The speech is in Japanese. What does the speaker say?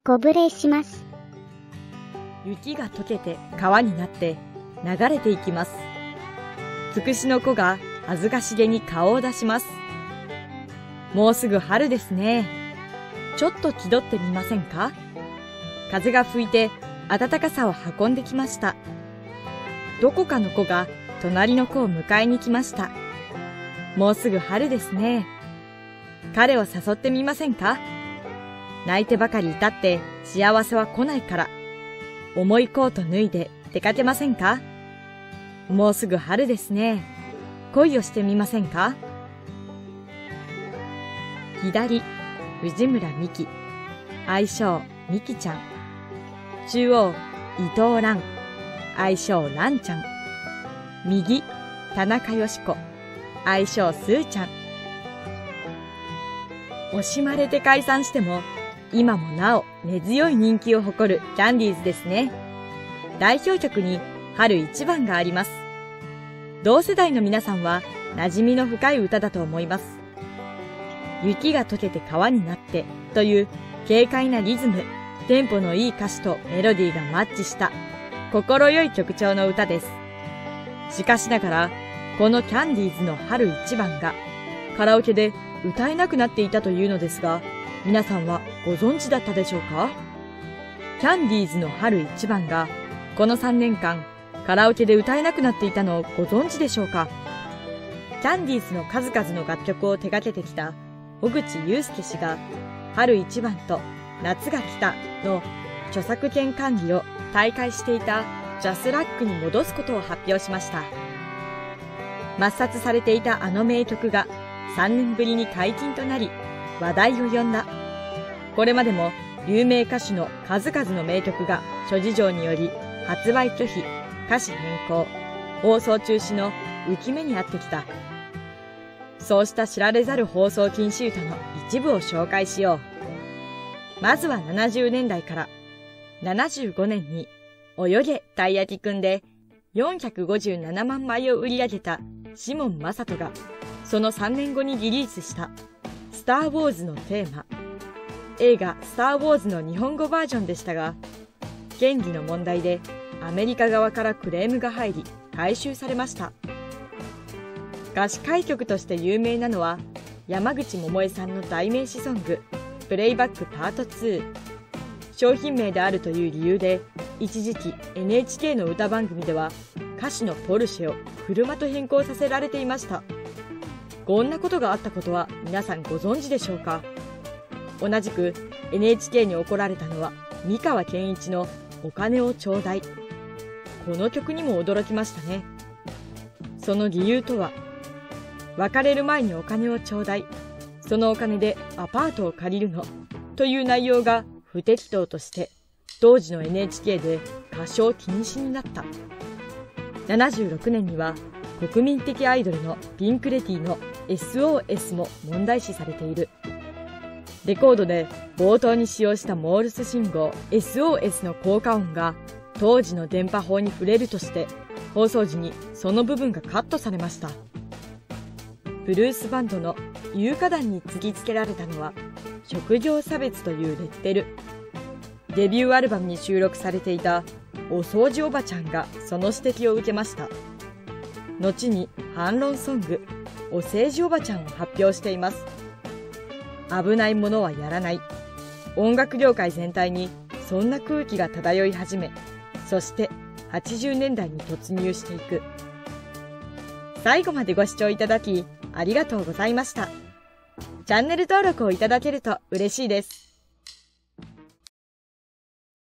小ぶれします。 雪が溶けて川になって流れていきます。つくしの子が恥ずかしげに顔を出します。もうすぐ春ですね。ちょっと気取ってみませんか？風が吹いて暖かさを運んできました。どこかの子が隣の子を迎えに来ました。もうすぐ春ですね。彼を誘ってみませんか？泣いてばかりいたって幸せは来ないから、重いコート脱いで出かけませんか？もうすぐ春ですね。恋をしてみませんか？左、藤村美希。愛称、美希ちゃん。中央、伊藤蘭。愛称、蘭ちゃん。右、田中よし子。愛称、すーちゃん。惜しまれて解散しても、今もなお根強い人気を誇るキャンディーズですね。代表曲に春一番があります。同世代の皆さんは馴染みの深い歌だと思います。雪が溶けて川になってという軽快なリズム、テンポのいい歌詞とメロディーがマッチした心よい曲調の歌です。しかしながら、このキャンディーズの春一番がカラオケで歌えなくなっていたというのですが、皆さんはご存知だったでしょうか？キャンディーズの春一番がこの3年間カラオケで歌えなくなっていたのをご存知でしょうか？キャンディーズの数々の楽曲を手掛けてきた小口祐介氏が春一番と夏が来たの著作権管理を退会していたジャスラックに戻すことを発表しました。抹殺されていたあの名曲が3年ぶりに解禁となり話題を呼んだ。これまでも有名歌手の数々の名曲が諸事情により発売拒否、歌詞変更、放送中止の浮き目にあってきた。そうした知られざる放送禁止歌の一部を紹介しよう。まずは70年代から。75年に泳げたい焼きくんで457万枚を売り上げたシモン・マサトがその3年後にリリースしたスター・ウォーズのテーマ。映画スター・ウォーズの日本語バージョンでしたが、権利の問題でアメリカ側からクレームが入り回収されました。歌詞解曲として有名なのは山口百恵さんの代名詞ソングプレイバックパート2。商品名であるという理由で一時期 NHK の歌番組では歌詞のポルシェを車と変更させられていました。こんなことがあったことは皆さんご存知でしょうか？同じく NHK に怒られたのは三河健一のお金をちょうだい。この曲にも驚きましたね。その理由とは、別れる前にお金をちょうだい。そのお金でアパートを借りるの。という内容が不適当として当時の NHK で歌唱禁止になった。76年には国民的アイドルのピンク・レディーの SOS も問題視されている。レコードで冒頭に使用したモールス信号 SOS の効果音が当時の電波法に触れるとして放送時にその部分がカットされました。ブルースバンドの有価団に突きつけられたのは職業差別というレッテル。デビューアルバムに収録されていたお掃除おばちゃんがその指摘を受けました。後に反論ソングお政治おばちゃんを発表しています。危ないものはやらない。音楽業界全体にそんな空気が漂い始め、そして80年代に突入していく。最後までご視聴いただきありがとうございました。チャンネル登録をいただけると嬉しいです。